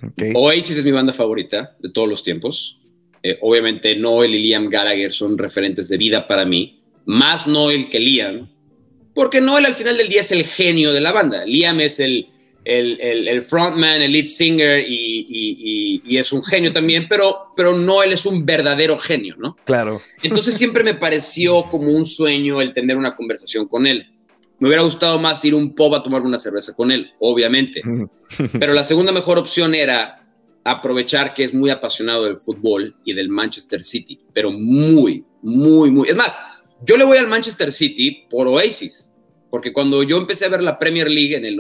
Okay. Oasis es mi banda favorita de todos los tiempos. Obviamente Noel y Liam Gallagher son referentes de vida para mí. Más Noel que Liam. Porque Noel al final del día es el genio de la banda. Liam es el frontman, el lead singer y es un genio también, pero Noel es un verdadero genio, ¿no? Claro. Entonces siempre me pareció como un sueño el tener una conversación con él. Me hubiera gustado más ir a un pub a tomar una cerveza con él, obviamente. Pero la segunda mejor opción era aprovechar que es muy apasionado del fútbol y del Manchester City, pero muy, muy, muy. Es más, yo le voy al Manchester City por Oasis, porque cuando yo empecé a ver la Premier League en el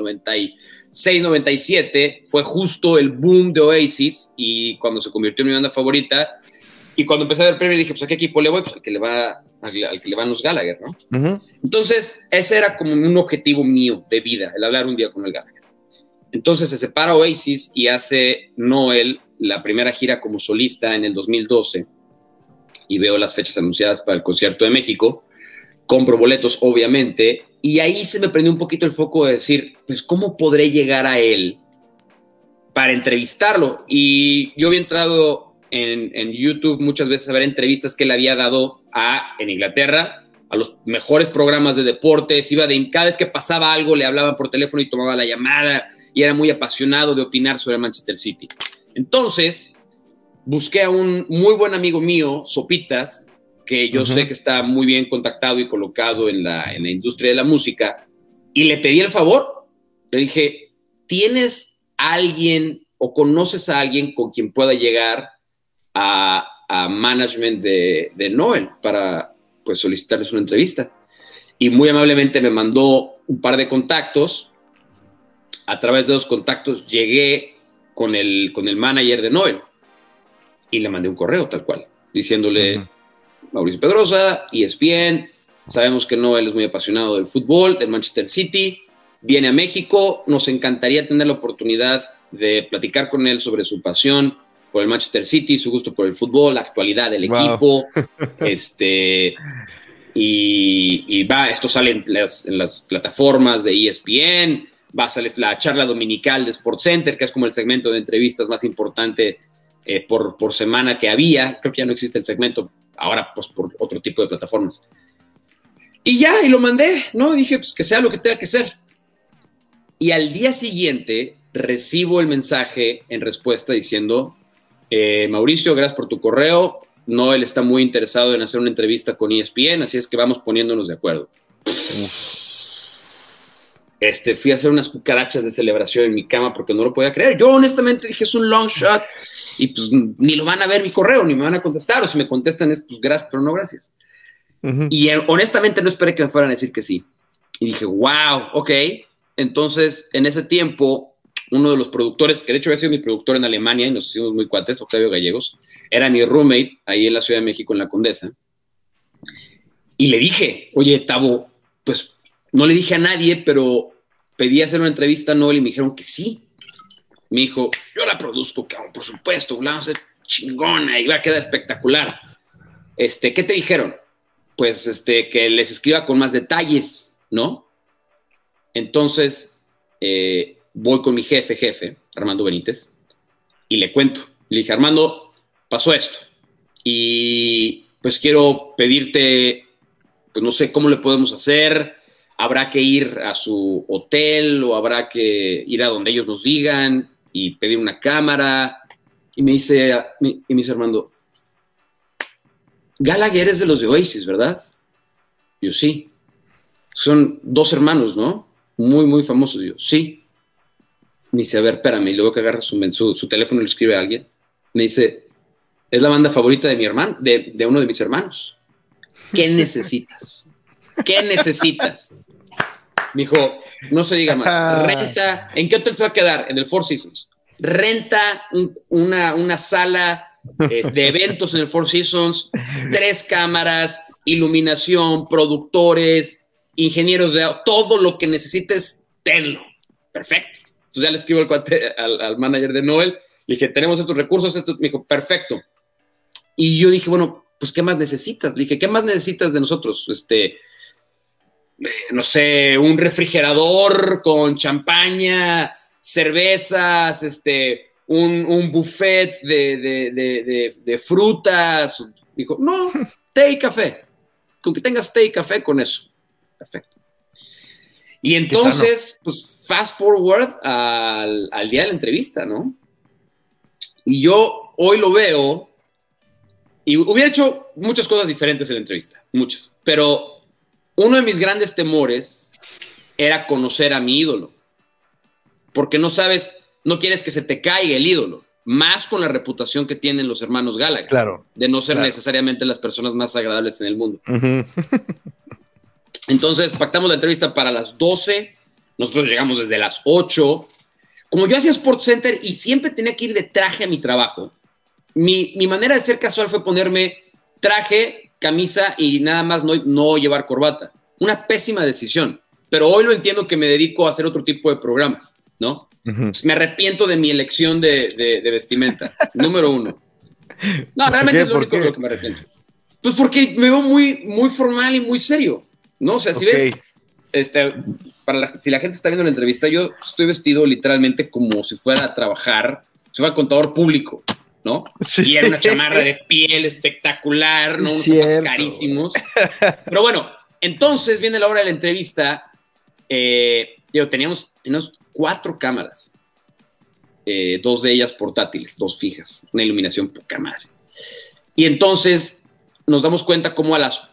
96-97, fue justo el boom de Oasis y cuando se convirtió en mi banda favorita. Y cuando empecé a ver Premier dije, pues ¿a qué equipo le voy? Pues al que le van los Gallagher, ¿no? Entonces, ese era como un objetivo mío de vida, el hablar un día con el Gallagher. Entonces se separa Oasis y hace Noel la primera gira como solista en el 2012 y veo las fechas anunciadas para el concierto de México, compro boletos obviamente y ahí se me prendió un poquito el foco de decir, pues ¿cómo podré llegar a él para entrevistarlo? Y yo había entrado en YouTube muchas veces a ver entrevistas que él había dado en Inglaterra a los mejores programas de deportes, cada vez que pasaba algo le hablaban por teléfono y tomaba la llamada y era muy apasionado de opinar sobre Manchester City. Entonces busqué a un muy buen amigo mío, Sopitas, que yo sé que está muy bien contactado y colocado en la industria de la música, y le pedí el favor. Le dije, ¿tienes alguien o conoces a alguien con quien pueda llegar a management de Noel para pues solicitarles una entrevista? Y muy amablemente me mandó un par de contactos. A través de los contactos llegué con el manager de Noel y le mandé un correo tal cual, diciéndole, Mauricio Pedrosa, ESPN, sabemos que Noel es muy apasionado del fútbol, del Manchester City, viene a México, nos encantaría tener la oportunidad de platicar con él sobre su pasión por el Manchester City, su gusto por el fútbol, la actualidad del equipo, y esto sale en las plataformas de ESPN, va a salir la charla dominical de SportsCenter, que es como el segmento de entrevistas más importante por semana que había. Creo que ya no existe el segmento, ahora pues por otro tipo de plataformas. Y lo mandé, ¿no? Dije, pues que sea lo que tenga que ser. Y al día siguiente recibo el mensaje en respuesta diciendo, Mauricio, gracias por tu correo. Noel está muy interesado en hacer una entrevista con ESPN, así es que vamos poniéndonos de acuerdo. Fui a hacer unas cucarachas de celebración en mi cama porque no lo podía creer. Yo honestamente dije, es un long shot y pues ni lo van a ver mi correo, ni me van a contestar, o si me contestan es pues gracias, pero no gracias. Y honestamente no esperé que me fueran a decir que sí. Y dije, wow, ok. Entonces, en ese tiempo, uno de los productores, que de hecho había sido mi productor en Alemania y nos hicimos muy cuates, Octavio Gallegos, era mi roommate ahí en la Ciudad de México, en la Condesa. Y le dije, oye, Tavo, pues no le dije a nadie, pero pedí hacer una entrevista a Noel y me dijeron que sí. Me dijo, yo la produzco, cabrón, por supuesto, la vamos a hacer chingona y va a quedar espectacular. ¿Qué te dijeron? Pues que les escriba con más detalles, ¿no? Entonces, voy con mi jefe, Armando Benítez, y le cuento. Le dije, Armando, pasó esto. Y pues quiero pedirte, pues no sé cómo le podemos hacer. Habrá que ir a su hotel o habrá que ir a donde ellos nos digan y pedir una cámara. Y me dice Armando, Gallagher es de los de Oasis, ¿verdad? Yo, sí. Son dos hermanos, ¿no? Muy, muy famosos. Yo, sí. Me dice, a ver, espérame. Y luego que agarra su teléfono y le escribe a alguien. Me dice, es la banda favorita de mi hermano, de uno de mis hermanos. ¿Qué necesitas? ¿Qué necesitas? Me dijo, no se diga más. Renta, ¿en qué hotel se va a quedar? En el Four Seasons. Renta una sala de eventos en el Four Seasons, 3 cámaras, iluminación, productores, ingenieros de todo lo que necesites, tenlo. Perfecto. Entonces ya le escribo al manager de Noel, le dije, tenemos estos recursos, me dijo, perfecto. Y yo dije, bueno, pues, ¿qué más necesitas? Le dije, ¿qué más necesitas de nosotros? No sé, un refrigerador con champaña, cervezas, un buffet de frutas. Dijo, no, té y café. Con que tengas té y café, con eso. Perfecto. Y entonces, pues, fast forward al día de la entrevista, ¿no? Y yo hoy lo veo y hubiera hecho muchas cosas diferentes en la entrevista, muchas. Pero uno de mis grandes temores era conocer a mi ídolo. Porque no sabes, no quieres que se te caiga el ídolo. Más con la reputación que tienen los hermanos Gallagher. Claro. De no ser necesariamente las personas más agradables en el mundo. Entonces pactamos la entrevista para las 12. Nosotros llegamos desde las 8. Como yo hacía SportsCenter y siempre tenía que ir de traje a mi trabajo, mi manera de ser casual fue ponerme traje, camisa y nada más no llevar corbata. Una pésima decisión. Pero hoy lo entiendo que me dedico a hacer otro tipo de programas, ¿no? Me arrepiento de mi elección de vestimenta. Número 1. No, realmente es lo único de lo que me arrepiento. Pues porque me veo muy, muy formal y muy serio, ¿no? O sea, si ves, si la gente está viendo la entrevista, yo estoy vestido literalmente como si fuera a trabajar, si fuera contador público, ¿no? Sí. Y era una chamarra de piel espectacular, ¿no? Unos zapatos carísimos. Pero bueno, entonces viene la hora de la entrevista. Teníamos 4 cámaras, 2 de ellas portátiles, 2 fijas, una iluminación poca madre. Y entonces nos damos cuenta como a las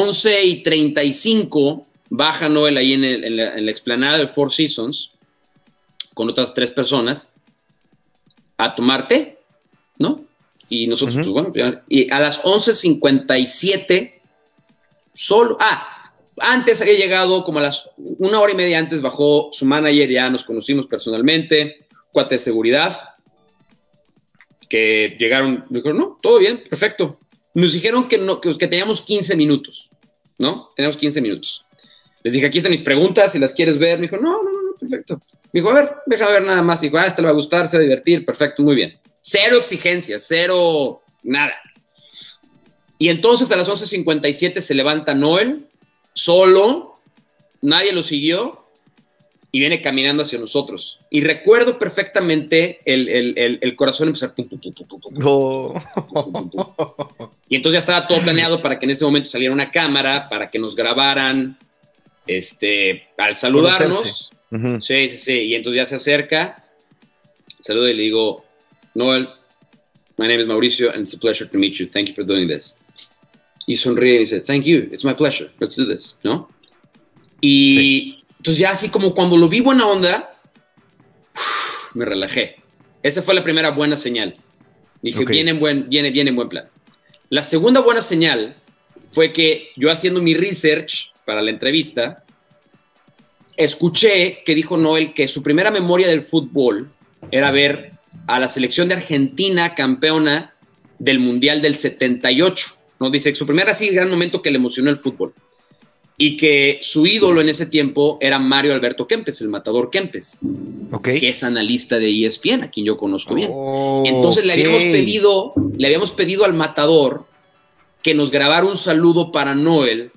11:35 baja Noel ahí en la explanada del Four Seasons con otras 3 personas a tomar té, ¿no? Y nosotros, pues bueno, y a las 11:57 solo... antes había llegado como a las 1:30 antes, bajó su manager, ya nos conocimos personalmente, cuate de seguridad, que llegaron, me dijeron, no, todo bien, perfecto. Nos dijeron que teníamos 15 minutos, ¿no? Teníamos 15 minutos. Les dije, aquí están mis preguntas, si las quieres ver. Me dijo, no, perfecto. Me dijo, a ver, déjame ver nada más. Dijo, este le va a gustar, se va a divertir, perfecto, muy bien. 0 exigencias, 0, nada. Y entonces a las 11:57 se levanta Noel, solo, nadie lo siguió y viene caminando hacia nosotros. Y recuerdo perfectamente el corazón empezar. Y entonces ya estaba todo planeado para que en ese momento saliera una cámara, para que nos grabaran al saludarnos. Sí. Y entonces ya se acerca, saluda y le digo, Noel, my name is Mauricio and it's a pleasure to meet you. Thank you for doing this. Y sonríe y dice, thank you, it's my pleasure, let's do this, ¿no? Y entonces ya así como cuando lo vi buena onda, me relajé. Esa fue la primera buena señal. Dije, viene en buen plan. La segunda buena señal fue que yo haciendo mi research para la entrevista, escuché que dijo Noel que su primera memoria del fútbol era ver a la selección de Argentina campeona del Mundial del 78. ¿No? Dice que su primer así gran momento que le emocionó el fútbol y que su ídolo en ese tiempo era Mario Alberto Kempes, el matador Kempes, que es analista de ESPN, a quien yo conozco bien. Entonces le habíamos pedido al matador que nos grabara un saludo para Noel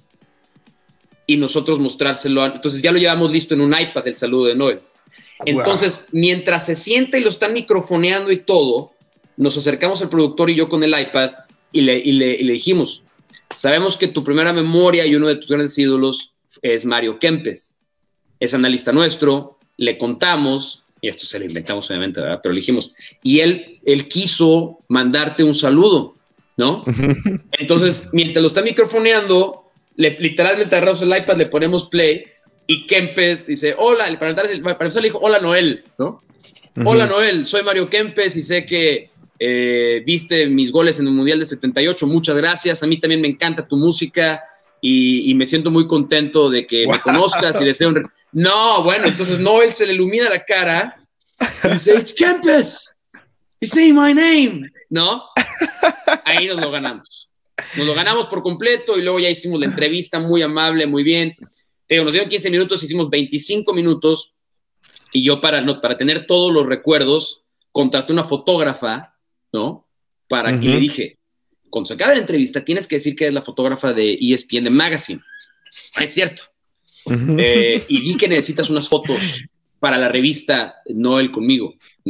y nosotros mostrárselo. Entonces ya lo llevamos listo en un iPad el saludo de Noel. Entonces, mientras se sienta y lo están microfoneando y todo, nos acercamos al productor y yo con el iPad y le dijimos, sabemos que tu primera memoria y uno de tus grandes ídolos es Mario Kempes, es analista nuestro, le contamos, y esto se lo inventamos obviamente, ¿verdad? Pero le dijimos, y él quiso mandarte un saludo, ¿no? Entonces, mientras lo está microfoneando, literalmente agarramos el iPad, le ponemos play, y Kempes dice, hola, para empezar le dijo, hola Noel, ¿no? Hola Noel, soy Mario Kempes y sé que viste mis goles en el Mundial de 78, muchas gracias, a mí también me encanta tu música y me siento muy contento de que me conozcas y deseo No, bueno, entonces Noel se le ilumina la cara y dice, it's Kempes, he's saying my name, ¿no? Ahí nos lo ganamos por completo y luego ya hicimos la entrevista muy amable, muy bien. Nos dieron 15 minutos, hicimos 25 minutos y yo para tener todos los recuerdos contraté una fotógrafa, ¿no? Para que le dije, cuando se acabe la entrevista, tienes que decir que es la fotógrafa de ESPN, de Magazine. Es cierto. Y vi que necesitas unas fotos para la revista Noel conmigo, ¿no?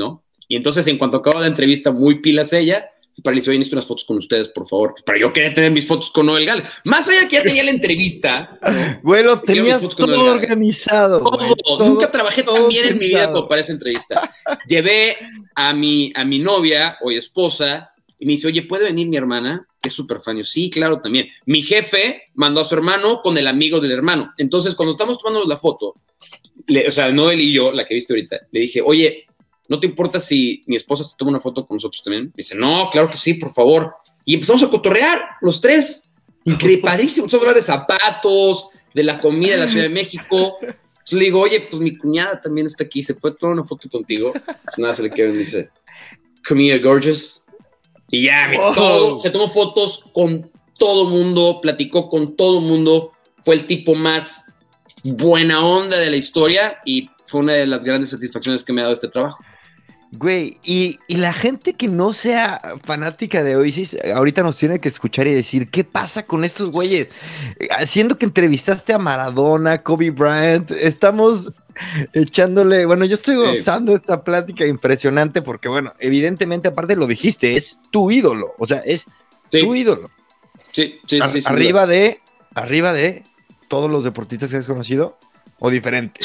Y entonces, en cuanto acabó la entrevista, muy pilas ella, se paralizó y necesito unas fotos con ustedes, por favor. Pero yo quería tener mis fotos con Noel Gallagher. Más allá que ya tenía la entrevista, ¿no? Güey, lo tenías todo organizado. Todo. Nunca trabajé tan bien en mi vida como para esa entrevista. Llevé a mi novia, hoy esposa, y me dice, oye, ¿puede venir mi hermana? Que es súper fan. Yo, sí, claro, también. Mi jefe mandó a su hermano con el amigo del hermano. Entonces, cuando estamos tomando la foto, o sea, Noel y yo, la que viste ahorita, le dije, oye, ¿no te importa si mi esposa se toma una foto con nosotros también? Me dice, no, claro que sí, por favor. Y empezamos a cotorrear, los tres. Increíble, padrísimo. Empezamos a hablar de zapatos, de la comida de la Ciudad de México. Entonces le digo, oye, pues mi cuñada también está aquí, ¿se puede tomar una foto contigo? Entonces nada, se le queda y me dice, come here, gorgeous. Y ya, se tomó fotos con todo mundo, platicó con todo mundo. Fue el tipo más buena onda de la historia y fue una de las grandes satisfacciones que me ha dado este trabajo. Güey, y la gente que no sea fanática de Oasis, ahorita nos tiene que escuchar y decir, ¿qué pasa con estos güeyes? Siendo que entrevistaste a Maradona, Kobe Bryant, estamos echándole, bueno, yo estoy gozando esta plática impresionante porque, bueno, evidentemente, aparte lo dijiste, es tu ídolo, o sea, es tu ídolo. Sí, arriba de todos los deportistas que has conocido, ¿o diferente?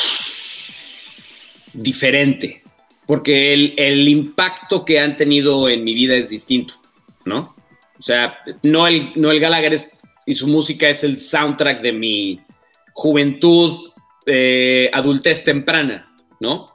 Diferente. Porque el impacto que han tenido en mi vida es distinto, ¿no? O sea, Noel Gallagher y su música es el soundtrack de mi juventud, adultez temprana, ¿no?